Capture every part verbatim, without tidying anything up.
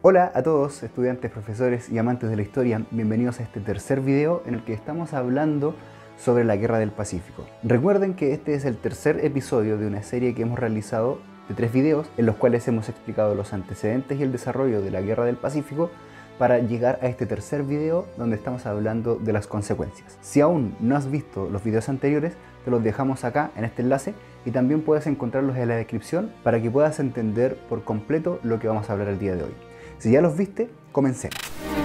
Hola a todos, estudiantes, profesores y amantes de la historia. Bienvenidos a este tercer video en el que estamos hablando sobre la Guerra del Pacífico. Recuerden que este es el tercer episodio de una serie que hemos realizado de tres videos en los cuales hemos explicado los antecedentes y el desarrollo de la Guerra del Pacífico para llegar a este tercer video donde estamos hablando de las consecuencias. Si aún no has visto los videos anteriores, te los dejamos acá en este enlace y también puedes encontrarlos en la descripción para que puedas entender por completo lo que vamos a hablar el día de hoy. Si ya los viste, comencemos.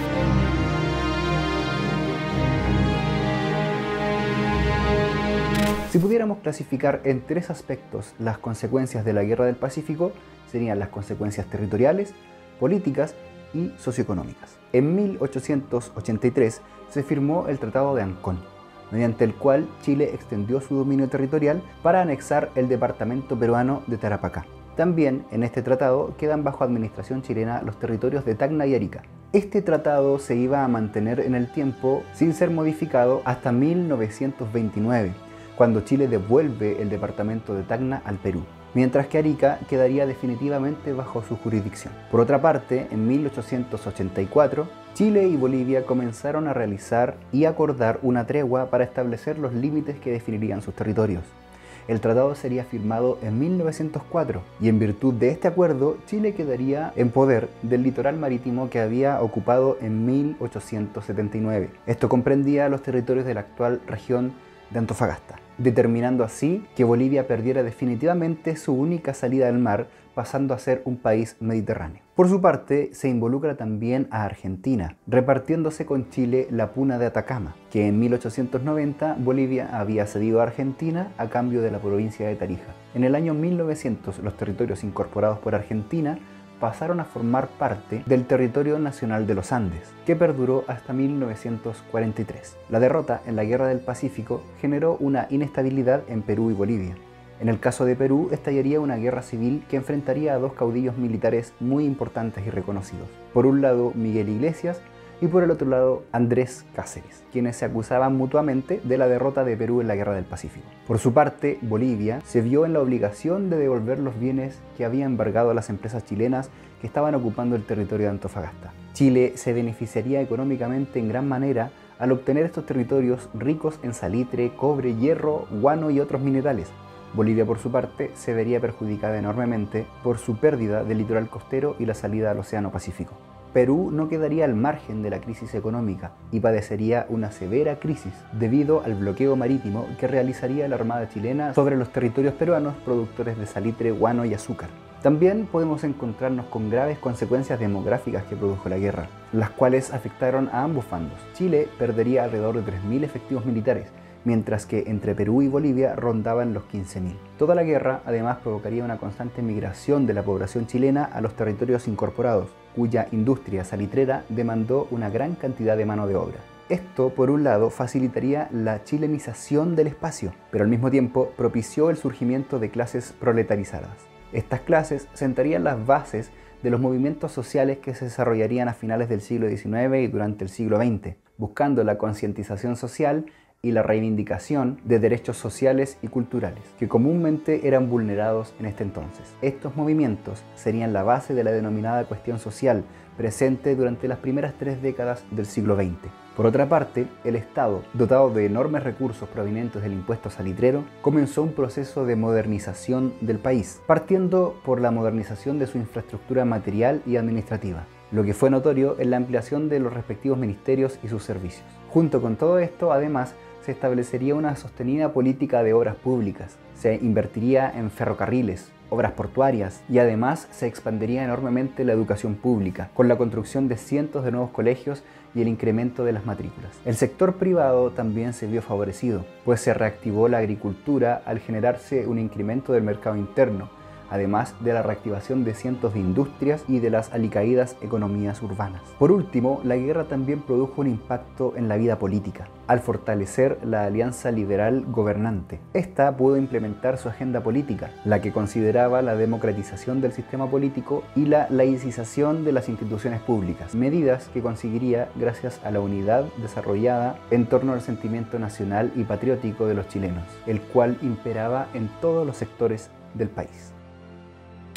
Si pudiéramos clasificar en tres aspectos las consecuencias de la Guerra del Pacífico, serían las consecuencias territoriales, políticas y socioeconómicas. En mil ochocientos ochenta y tres se firmó el Tratado de Ancón, mediante el cual Chile extendió su dominio territorial para anexar el departamento peruano de Tarapacá. También en este tratado quedan bajo administración chilena los territorios de Tacna y Arica. Este tratado se iba a mantener en el tiempo sin ser modificado hasta mil novecientos veintinueve, cuando Chile devuelve el departamento de Tacna al Perú, mientras que Arica quedaría definitivamente bajo su jurisdicción. Por otra parte, en mil ochocientos ochenta y cuatro, Chile y Bolivia comenzaron a realizar y acordar una tregua para establecer los límites que definirían sus territorios. El tratado sería firmado en mil novecientos cuatro y en virtud de este acuerdo Chile quedaría en poder del litoral marítimo que había ocupado en mil ochocientos setenta y nueve. Esto comprendía los territorios de la actual región de Antofagasta, determinando así que Bolivia perdiera definitivamente su única salida al mar, pasando a ser un país mediterráneo. Por su parte, se involucra también a Argentina, repartiéndose con Chile la Puna de Atacama, que en mil ochocientos noventa Bolivia había cedido a Argentina a cambio de la provincia de Tarija. En el año mil novecientos, los territorios incorporados por Argentina pasaron a formar parte del territorio nacional de los Andes, que perduró hasta mil novecientos cuarenta y tres. La derrota en la Guerra del Pacífico generó una inestabilidad en Perú y Bolivia. En el caso de Perú, estallaría una guerra civil que enfrentaría a dos caudillos militares muy importantes y reconocidos. Por un lado, Miguel Iglesias, y por el otro lado, Andrés Cáceres, quienes se acusaban mutuamente de la derrota de Perú en la Guerra del Pacífico. Por su parte, Bolivia se vio en la obligación de devolver los bienes que había embargado a las empresas chilenas que estaban ocupando el territorio de Antofagasta. Chile se beneficiaría económicamente en gran manera al obtener estos territorios ricos en salitre, cobre, hierro, guano y otros minerales. Bolivia, por su parte, se vería perjudicada enormemente por su pérdida del litoral costero y la salida al Océano Pacífico. Perú no quedaría al margen de la crisis económica y padecería una severa crisis debido al bloqueo marítimo que realizaría la Armada chilena sobre los territorios peruanos productores de salitre, guano y azúcar. También podemos encontrarnos con graves consecuencias demográficas que produjo la guerra, las cuales afectaron a ambos bandos. Chile perdería alrededor de tres mil efectivos militares, mientras que entre Perú y Bolivia rondaban los quince mil. Toda la guerra además provocaría una constante migración de la población chilena a los territorios incorporados, cuya industria salitrera demandó una gran cantidad de mano de obra. Esto, por un lado, facilitaría la chilenización del espacio, pero al mismo tiempo propició el surgimiento de clases proletarizadas. Estas clases sentarían las bases de los movimientos sociales que se desarrollarían a finales del siglo diecinueve y durante el siglo veinte, buscando la concientización social y la reivindicación de derechos sociales y culturales, que comúnmente eran vulnerados en este entonces. Estos movimientos serían la base de la denominada cuestión social, presente durante las primeras tres décadas del siglo veinte. Por otra parte, el Estado, dotado de enormes recursos provenientes del impuesto salitrero, comenzó un proceso de modernización del país, partiendo por la modernización de su infraestructura material y administrativa, lo que fue notorio en la ampliación de los respectivos ministerios y sus servicios. Junto con todo esto, además, se establecería una sostenida política de obras públicas, se invertiría en ferrocarriles, obras portuarias y además se expandiría enormemente la educación pública, con la construcción de cientos de nuevos colegios y el incremento de las matrículas. El sector privado también se vio favorecido, pues se reactivó la agricultura al generarse un incremento del mercado interno, además de la reactivación de cientos de industrias y de las alicaídas economías urbanas. Por último, la guerra también produjo un impacto en la vida política, al fortalecer la alianza liberal gobernante. Esta pudo implementar su agenda política, la que consideraba la democratización del sistema político y la laicización de las instituciones públicas, medidas que conseguiría gracias a la unidad desarrollada en torno al sentimiento nacional y patriótico de los chilenos, el cual imperaba en todos los sectores del país.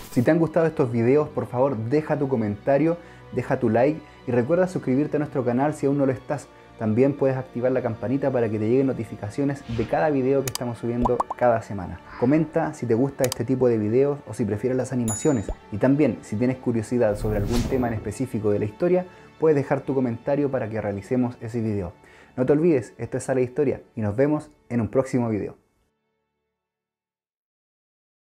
Si te han gustado estos videos, por favor deja tu comentario, deja tu like y recuerda suscribirte a nuestro canal si aún no lo estás. También puedes activar la campanita para que te lleguen notificaciones de cada video que estamos subiendo cada semana. Comenta si te gusta este tipo de videos o si prefieres las animaciones. Y también, si tienes curiosidad sobre algún tema en específico de la historia, puedes dejar tu comentario para que realicemos ese video. No te olvides, esto es Sala de Historia y nos vemos en un próximo video.